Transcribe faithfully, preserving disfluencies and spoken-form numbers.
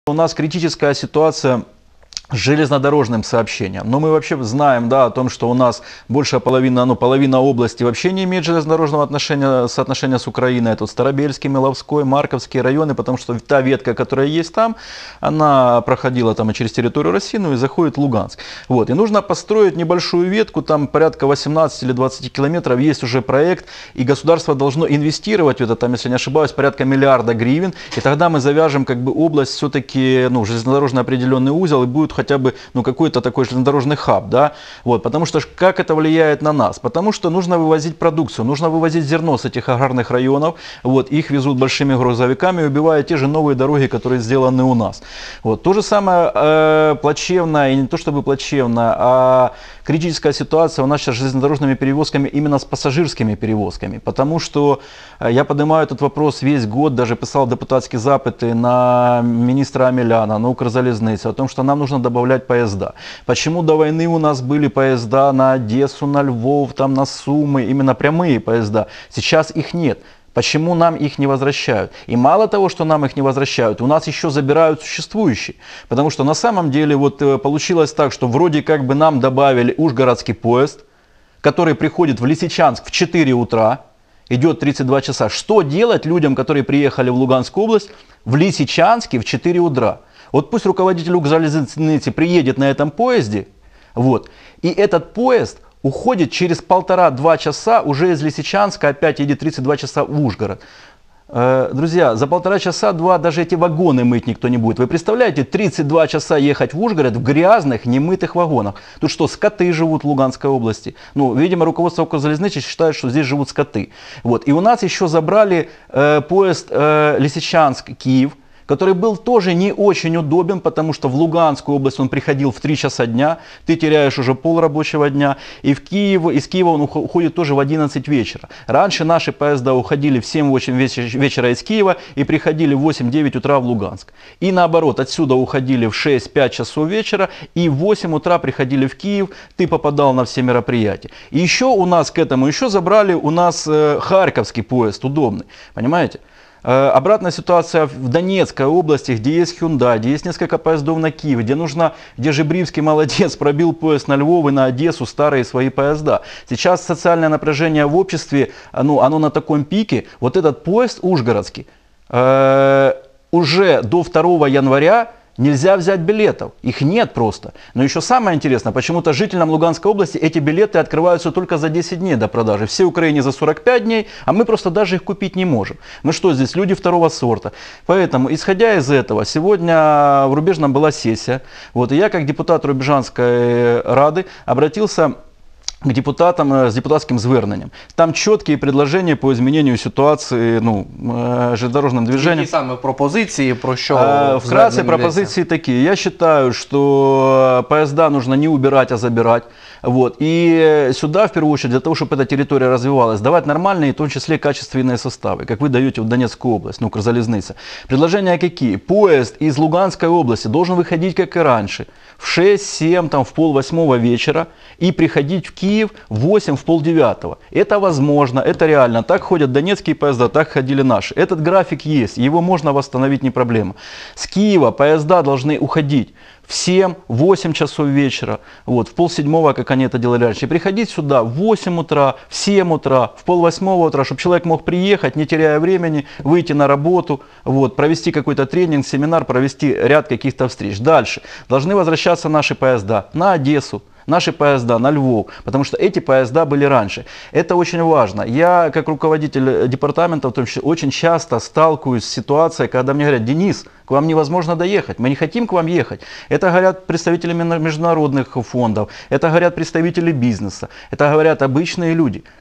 У нас критическая ситуация с железнодорожным сообщением. Но мы вообще знаем, да, о том, что у нас большая половина, ну, половина области вообще не имеет железнодорожного отношения, соотношения с Украиной. Это Старобельский, Миловской, Марковские районы, потому что та ветка, которая есть там, она проходила там и через территорию России, ну и заходит в Луганск. Вот. И нужно построить небольшую ветку, там порядка восемнадцати или двадцати километров, есть уже проект, и государство должно инвестировать в это, там, если не ошибаюсь, порядка миллиарда гривен, и тогда мы завяжем как бы область все-таки, ну, железнодорожный определенный узел, и будет хотя бы, ну, какой-то такой железнодорожный хаб, да, вот, потому что как это влияет на нас? Потому что нужно вывозить продукцию, нужно вывозить зерно с этих аграрных районов, вот, их везут большими грузовиками, убивая те же новые дороги, которые сделаны у нас. Вот, то же самое э, плачевно, и не то чтобы плачевно, а критическая ситуация у нас сейчас с железнодорожными перевозками, именно с пассажирскими перевозками, потому что я поднимаю этот вопрос весь год, даже писал депутатские запыты на министра Амеляна, на Укрзалезницу, о том, что нам нужно добавлять поезда. Почему до войны у нас были поезда на Одессу, на Львов, там на Сумы, именно прямые поезда, сейчас их нет. Почему нам их не возвращают? И мало того, что нам их не возвращают, у нас еще забирают существующие. Потому что на самом деле вот получилось так, что вроде как бы нам добавили ужгородский поезд, который приходит в Лисичанск в четыре утра, идет тридцать два часа. Что делать людям, которые приехали в Луганскую область в Лисичанске в четыре утра? Вот пусть руководитель Укрзалезницы приедет на этом поезде, вот, и этот поезд уходит через полтора-два часа, уже из Лисичанска опять едет тридцать два часа в Ужгород. Друзья, за полтора часа-два даже эти вагоны мыть никто не будет. Вы представляете, тридцать два часа ехать в Ужгород в грязных, немытых вагонах. Тут что, скоты живут в Луганской области? Ну, видимо, руководство Укрзалезницы считает, что здесь живут скоты. Вот. И у нас еще забрали э, поезд э, Лисичанск-Киев, который был тоже не очень удобен, потому что в Луганскую область он приходил в три часа дня, ты теряешь уже пол рабочего дня, и в Киев, из Киева он уходит тоже в одиннадцать вечера. Раньше наши поезда уходили в семь-восемь вечера из Киева и приходили в восемь-девять утра в Луганск. И наоборот, отсюда уходили в шесть-пять часов вечера и в восемь утра приходили в Киев, ты попадал на все мероприятия. И еще у нас к этому, еще забрали у нас э, Харьковский поезд, удобный, понимаете? Обратная ситуация в Донецкой области, где есть Hyundai, где есть несколько поездов на Киев, где нужно, где Жебривский молодец, пробил поезд на Львов и на Одессу, старые свои поезда. Сейчас социальное напряжение в обществе, ну, оно на таком пике. Вот этот поезд ужгородский э, уже до второго января нельзя взять билетов, их нет просто. Но еще самое интересное, почему-то жителям Луганской области эти билеты открываются только за десять дней до продажи. Все Украине за сорок пять дней, а мы просто даже их купить не можем. Мы что здесь, люди второго сорта. Поэтому, исходя из этого, сегодня в Рубежном была сессия. Вот, и я, как депутат Рубежанской Рады, обратился к депутатам с депутатским зверненням. Там чіткі предложения по изменению ситуации, ну, железнодорожным движением. Які саме пропозиції, про що? Вкратце пропозиции такие. Я считаю, что поезда нужно не убирать, а забирать. Вот. И сюда, в первую очередь, для того, чтобы эта территория развивалась, давать нормальные, в том числе качественные составы, как вы даете в Донецкую область, ну, Укрзалезница. Предложения какие? Поезд из Луганской области должен выходить, как и раньше, в шесть-семь, там, в полвосьмого вечера и приходить в Киев в восемь, в полдевятого. Это возможно, это реально. Так ходят донецкие поезда, так ходили наши. Этот график есть, его можно восстановить, не проблема. С Киева поезда должны уходить в семь-восемь часов вечера, вот, в полседьмого, как они это делали раньше. И приходить сюда в восемь утра, в семь утра, в полвосьмого утра, чтобы человек мог приехать, не теряя времени, выйти на работу, вот, провести какой-то тренинг, семинар, провести ряд каких-то встреч. Дальше. Должны возвращаться наши поезда на Одессу, наши поезда на Львов, потому что эти поезда были раньше. Это очень важно. Я, как руководитель департамента, в том числе, очень часто сталкиваюсь с ситуацией, когда мне говорят: Денис, к вам невозможно доехать, мы не хотим к вам ехать. Это говорят представители международных фондов, это говорят представители бизнеса, это говорят обычные люди,